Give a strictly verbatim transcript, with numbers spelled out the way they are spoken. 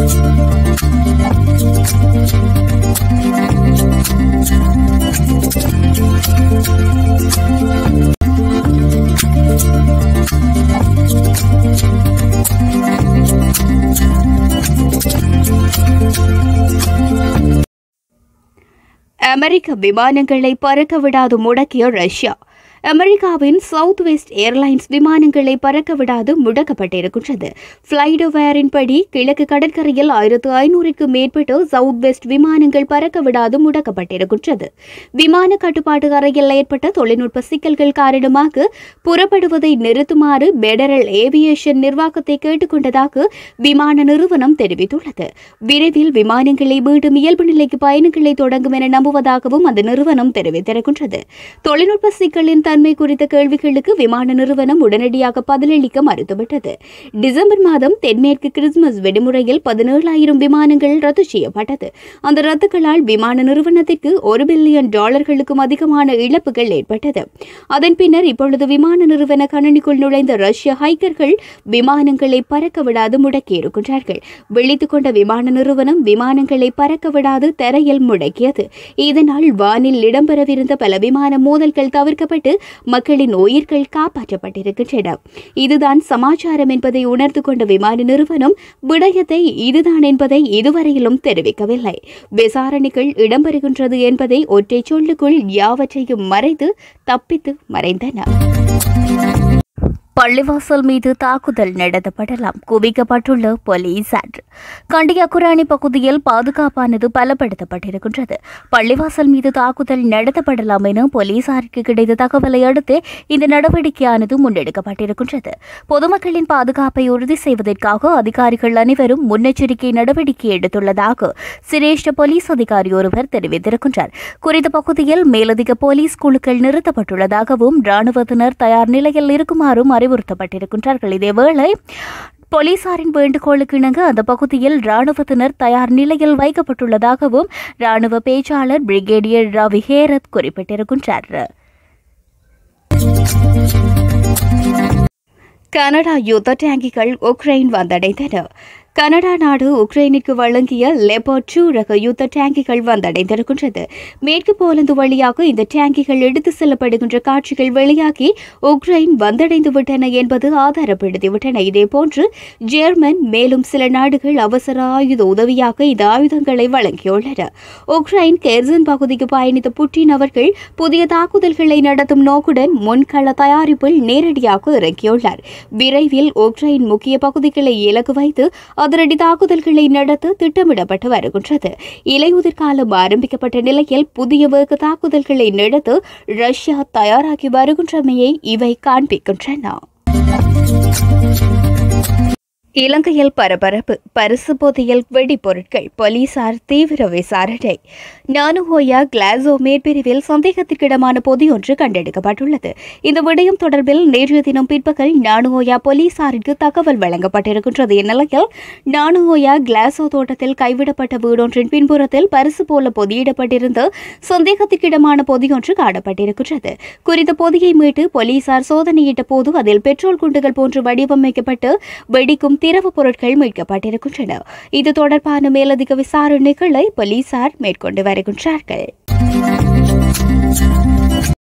அமெரிக்க விமானங்களை பறக்க விடாது முடக்கிய ரஷ்யா. அமெரிக்காவின் சவுத் வெஸ்ட் ஏர்லைன்ஸ் விமானங்களை பறக்க விடாது முடக்கப்பட்டிருக்கின்றது. ஃபிளைடோவேரின் படி கிழக்கு கடற்கரையில் ஆயிரத்து ஐநூறுக்கு மேற்பட்ட சவுத் வெஸ்ட் விமானங்கள் பறக்க விடாது முடக்கப்பட்டிருக்கின்றது. விமான கட்டுப்பாட்டு அறையில் ஏற்பட்ட தொழில்நுட்ப சிக்கல்கள் காரணமாக புறப்படுவதை நிறுத்துமாறு பெடரல் ஏவியேஷன் நிர்வாகத்தை கேட்டுக்கொண்டதாக விமான நிறுவனம் தெரிவித்துள்ளது. விரைவில் விமானங்களை மீண்டும் இயல்பு நிலைக்கு பயணங்களை தொடங்கும் என நம்புவதாகவும் அந்த நிறுவனம் தெரிவித்திருக்கின்றது. தொழில்நுட்ப சிக்கலின் தன்மை குறித்த கேள்விகளுக்கு விமான நிறுவனம் உடனடியாக பதிலளிக்க மறுத்துவிட்டது. டிசம்பர் மாதம் தென்மேற்கு கிறிஸ்துமஸ் விடுமுறையில் பதினேழாயிரம் விமானங்கள் ரத்து செய்யப்பட்டது. அந்த ரத்துகளால் விமான நிறுவனத்திற்கு ஒரு பில்லியன் டாலர்களுக்கும் அதிகமான இழப்புகள் ஏற்பட்டது. அதன் பின்னர் இப்பொழுது விமான நிறுவன கணனிக்குள் நுழைந்த ரஷ்ய ஹைக்கர்கள் விமானங்களை பறக்க விடாது முடக்கியிருக்கின்றார்கள். விழித்துக் கொண்ட விமான நிறுவனம் விமானங்களை பறக்க விடாது தரையில் முடக்கியது. இதனால் வானில் இடம்பெறவிருந்த பல விமான மோதல்கள் தவிர்க்கப்பட்டு மக்களின் உயிர்கள் காப்பாற்றப்பட்டிருக்கின்றன. இதுதான் சமாச்சாரம் என்பதை உணர்ந்து கொண்ட விமான நிறுவனம் விடயத்தை இதுதான் என்பதை இதுவரையிலும் தெரிவிக்கவில்லை. விசாரணைகள் இடம்பெறுகின்றது என்பதை ஒற்றை சொல்லுக்குள் யாவற்றையும் மறைத்து தப்பித்து மறைந்தன. பள்ளிவாசல் மீது தாக்குதல் நடத்தப்படலாம், குவிக்கப்பட்டுள்ள போலீசார். கண்டியாகுராணி பகுதியில் பாதுகாப்பானது பலப்படுத்தப்பட்டிருக்கின்றது. பள்ளிவாசல் மீது தாக்குதல் நடத்தப்படலாம் என போலீசாருக்கு கிடைத்த தகவலை அடுத்து இந்த நடவடிக்கையானது முன்னெடுக்கப்பட்டிருக்கின்றது. பொதுமக்களின் பாதுகாப்பை உறுதி செய்வதற்காக அதிகாரிகள் அனைவரும் முன்னெச்சரிக்கை நடவடிக்கை எடுத்துள்ளதாக சிரேஷ்ட போலீஸ் அதிகாரி ஒருவர் தெரிவித்திருக்கின்றார். குறித்த பகுதியில் மேலதிக போலீஸ் குழுக்கள் நிறுத்தப்பட்டுள்ளதாகவும் ராணுவத்தினர் தயார் நிலையில் இருக்குமாறும் அறிவுறுத்தப்பட்டிருக்கின்றார்கள். இதேவேளை போலீசாரின் வேண்டுகோளுக்கு இணங்க அந்த பகுதியில் ராணுவத்தினர் தயார் நிலையில் வைக்கப்பட்டுள்ளதாகவும் ராணுவ பேச்சாளர் பிரிகேடியர் ரவி ஹேரத் குறிப்பிட்டிருக்கின்றார். கனடா யுத்த டேங்கிகள் உக்ரைன் வந்தடைந்தன. கனடா நாடு உக்ரைனுக்கு வழங்கிய லெபர்ட் டூ ரக யுத்த டேங்கிகள் வந்தடைந்திருக்கின்றது. மேற்கு போலந்து வழியாக இந்த டேங்கிகள் எடுத்து செல்லப்படுகின்ற காட்சிகள் வெளியாகி உக்ரைன் வந்தடைந்துவிட்டன என்பது ஆதாரப்படுத்திவிட்டன. இதேபோன்று ஜெர்மன் மேலும் சில நாடுகள் அவசர ஆயுத உதவியாக இந்த ஆயுதங்களை வழங்கியுள்ளன. உக்ரைன் கெர்சன் பகுதிக்கு பயணித்த புட்டின் அவர்கள் புதிய தாக்குதல்களை நடத்தும் நோக்குடன் முன்கள தயாரிப்பில் நேரடியாக இறங்கியுள்ளார். விரைவில் உக்ரைன் முக்கிய பகுதிகளை இலக்கு வைத்து அதிரடி தாக்குதல்களை நடத்த திட்டமிடப்பட்டு வருகின்றது. இலையுதிர் காலம் ஆரம்பிக்கப்பட்ட நிலையில் புதிய வேக தாக்குதல்களை நடத்த ரஷ்யா தயாராகி வருகின்றமையை இவை காண்பிக்கின்றன. இலங்கையில் பரபரப்பு, பரிசு போதையில் வெடிப்பொருட்கள், போலீசார் தீவிர விசாரணை. நானுஹோயா கிளாசோ மேற்பிரிவில் சந்தேகத்திற்கிடமான பொதி ஒன்று கண்டெடுக்கப்பட்டுள்ளது. இந்த விடயம் தொடர்பில் நேற்றைய தினம் பிற்பகல் நானுஹோயா போலீசாருக்கு தகவல் வழங்கப்பட்டிருக்கின்றது. இந்நிலையில் நானுஹோயா கிளாசோ தோட்டத்தில் கைவிடப்பட்ட வீடொன்றின் பின்புறத்தில் பரிசு போல பொதியிடப்பட்டிருந்த சந்தேகத்திற்கிடமான பொதி ஒன்று காணப்பட்டிருக்கின்றது. குறித்த பொதியை மீட்டு போலீசார் சோதனையிட்ட போது அதில் பெட்ரோல் குண்டுகள் போன்று வடிவமைக்கப்பட்டு வெடிக்கும் திரவ பொருட்கள் மீட்கப்பட்டிருக்கின்றன. இது தொடர்பான மேலதிக விசாரணைகளை போலீசார் மேற்கொண்டு வருகின்றார்கள்.